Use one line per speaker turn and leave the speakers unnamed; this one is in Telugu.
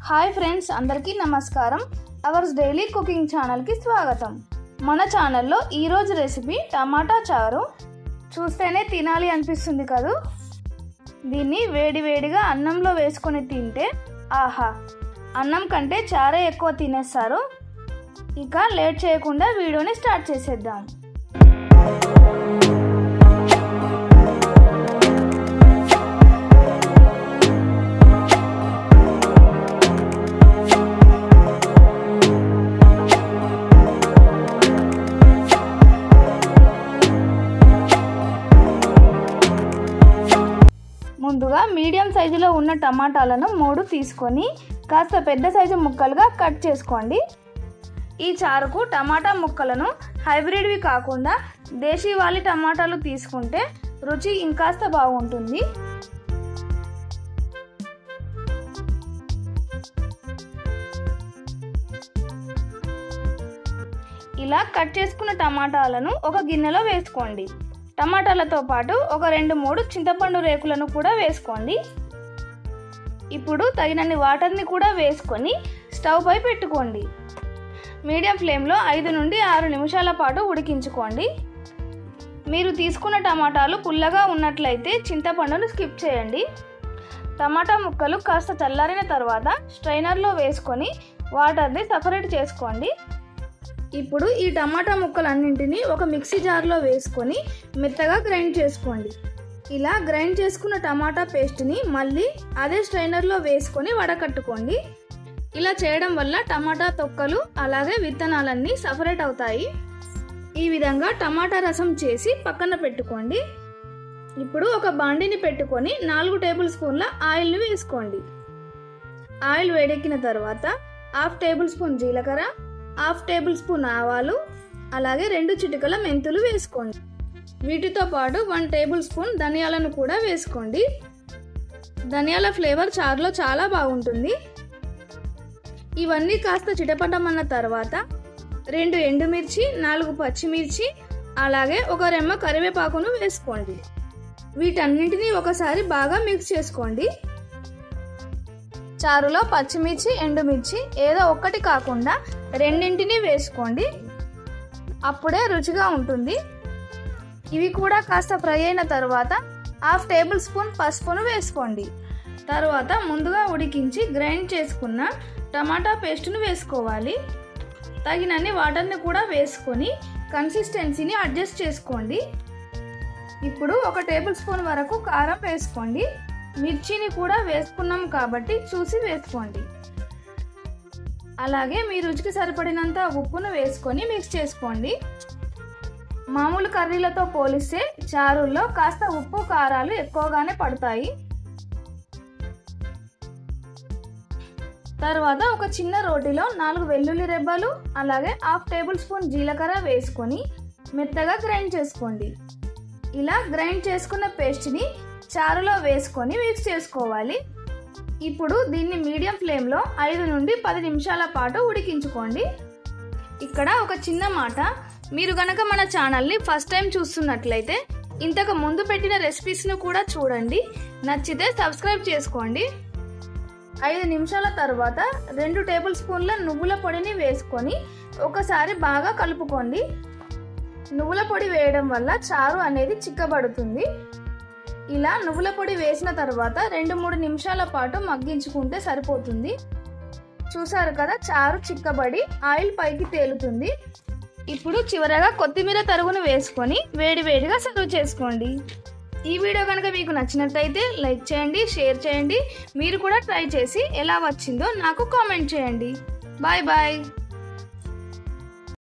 హాయ్ ఫ్రెండ్స్, అందరికీ నమస్కారం. అవర్స్ డైలీ కుకింగ్ ఛానల్కి స్వాగతం. మన ఛానల్లో ఈరోజు రెసిపీ టమాటా చారు. చూస్తేనే తినాలి అనిపిస్తుంది కదూ. దీన్ని వేడివేడిగా అన్నంలో వేసుకొని తింటే ఆహా, అన్నం కంటే చారే ఎక్కువ తినేస్తారు. ఇక లేట్ చేయకుండా వీడియోని స్టార్ట్ చేసేద్దాం. ముందుగా మీడియం సైజులో ఉన్న టమాటాలను 3 తీసుకొని కాస్త పెద్ద సైజు ముక్కలుగా కట్ చేసుకోండి. ఈ చారుకు టమాటా ముక్కలను హైబ్రిడ్వి కాకుండా దేశీవాలి టమాటాలు తీసుకుంటే రుచి ఇంకాస్త బాగుంటుంది. ఇలా కట్ చేసుకున్న టమాటాలను ఒక గిన్నెలో వేసుకోండి. టమాటాలతో పాటు ఒక 2-3 చింతపండు రేకులను కూడా వేసుకోండి. ఇప్పుడు తగినన్ని వాటర్ని కూడా వేసుకొని స్టవ్ పై పెట్టుకోండి. మీడియం ఫ్లేమ్లో 5 నుండి 6 నిమిషాల పాటు ఉడికించుకోండి. మీరు తీసుకున్న టమాటాలు పుల్లగా ఉన్నట్లయితే చింతపండును స్కిప్ చేయండి. టమాటా ముక్కలు కాస్త చల్లారిన తర్వాత స్ట్రైనర్లో వేసుకొని వాటర్ని సపరేట్ చేసుకోండి. ఇప్పుడు ఈ టమాటా ముక్కలన్నింటినీ ఒక మిక్సీ జార్లో వేసుకొని మెత్తగా గ్రైండ్ చేసుకోండి. ఇలా గ్రైండ్ చేసుకున్న టమాటా పేస్ట్ని మళ్ళీ అదే స్ట్రైనర్లో వేసుకొని వడకట్టుకోండి. ఇలా చేయడం వల్ల టమాటా తొక్కలు అలాగే విత్తనాలన్నీ సపరేట్ అవుతాయి. ఈ విధంగా టమాటా రసం చేసి పక్కన పెట్టుకోండి. ఇప్పుడు ఒక బాండిని పెట్టుకొని 4 టేబుల్ స్పూన్ల ఆయిల్ని వేసుకోండి. ఆయిల్ వేడెక్కిన తర్వాత 1/2 టేబుల్ స్పూన్ జీలకర్ర, 1/2 టేబుల్ స్పూన్ ఆవాలు, అలాగే 2 చిటికల మెంతులు వేసుకోండి. వీటితో పాటు 1 టేబుల్ స్పూన్ ధనియాలను కూడా వేసుకోండి. ధనియాల ఫ్లేవర్ చారులో చాలా బాగుంటుంది. ఇవన్నీ కాస్త చిటపటమన్న తర్వాత 2 ఎండుమిర్చి, 4 పచ్చిమిర్చి, అలాగే ఒక రెమ్మ కరివేపాకును వేసుకోండి. వీటన్నింటినీ ఒకసారి బాగా మిక్స్ చేసుకోండి. చారులో పచ్చిమిర్చి, ఎండుమిర్చి ఏదో ఒక్కటి కాకుండా రెండింటిని వేసుకోండి. అప్పుడే రుచిగా ఉంటుంది. ఇవి కూడా కాస్త ఫ్రై అయిన తర్వాత 1/2 టేబుల్ స్పూన్ పసుపును వేసుకోండి. తర్వాత ముందుగా ఉడికించి గ్రైండ్ చేసుకున్న టమాటా పేస్ట్ను వేసుకోవాలి. తగినన్ని వాటర్ని కూడా వేసుకొని కన్సిస్టెన్సీని అడ్జస్ట్ చేసుకోండి. ఇప్పుడు 1 టేబుల్ స్పూన్ వరకు కారం వేసుకోండి. మిర్చిని కూడా వేసుకున్నాం కాబట్టి చూసి వేసుకోండి. అలాగే మీ రుచికి సరిపడినంత ఉప్పును వేసుకొని మిక్స్ చేసుకోండి. మామూలు కర్రీలతో పోలిస్తే చారుల్లో కాస్త ఉప్పు కారాలు ఎక్కువగానే పడతాయి. తర్వాత ఒక చిన్న రోటిలో 4 వెల్లుల్లి రెబ్బలు, అలాగే 1/2 టేబుల్ స్పూన్ జీలకర్ర వేసుకొని మెత్తగా గ్రైండ్ చేసుకోండి. ఇలా గ్రైండ్ చేసుకున్న పేస్ట్ని చారులో వేసుకొని మిక్స్ చేసుకోవాలి. ఇప్పుడు దీన్ని మీడియం ఫ్లేమ్లో 5 నుండి 10 నిమిషాల పాటు ఉడికించుకోండి. ఇక్కడ ఒక చిన్న మాట, మీరు గనక మన ఛానల్ని ఫస్ట్ టైం చూస్తున్నట్లయితే ఇంతకు ముందు పెట్టిన రెసిపీస్ను కూడా చూడండి. నచ్చితే సబ్స్క్రైబ్ చేసుకోండి. 5 నిమిషాల తర్వాత 2 టేబుల్ స్పూన్ల నువ్వుల పొడిని వేసుకొని ఒకసారి బాగా కలుపుకోండి. నువ్వుల పొడి వేయడం వల్ల చారు అనేది చిక్కబడుతుంది. ఇలా నువ్వుల పొడి వేసిన తర్వాత 2-3 నిమిషాల పాటు మగ్గించుకుంటే సరిపోతుంది. చూసారు కదా, చారు చిక్కబడి ఆయిల్ పైకి తేలుతుంది. ఇప్పుడు చివరగా కొత్తిమీర తరుగును వేసుకొని వేడివేడిగా సర్వ్ చేసుకోండి. ఈ వీడియో కనుక మీకు నచ్చినట్లయితే లైక్ చేయండి, షేర్ చేయండి. మీరు కూడా ట్రై చేసి ఎలా వచ్చిందో నాకు కామెంట్ చేయండి. Bye bye.